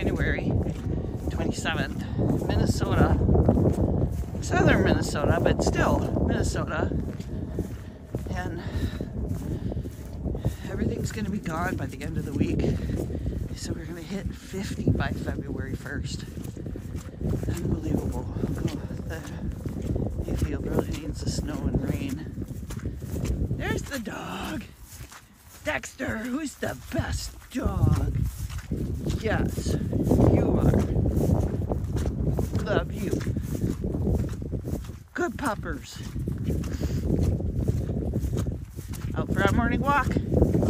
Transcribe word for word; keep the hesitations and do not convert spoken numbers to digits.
January twenty-seventh, Minnesota, southern Minnesota, but still Minnesota, and everything's going to be gone by the end of the week, so we're going to hit fifty by February first. Unbelievable. Oh, the hayfield really needs the snow and rain. There's the dog. Dexter, who's the best dog? Yes, you are. Love you. Good puppers. Out for our morning walk.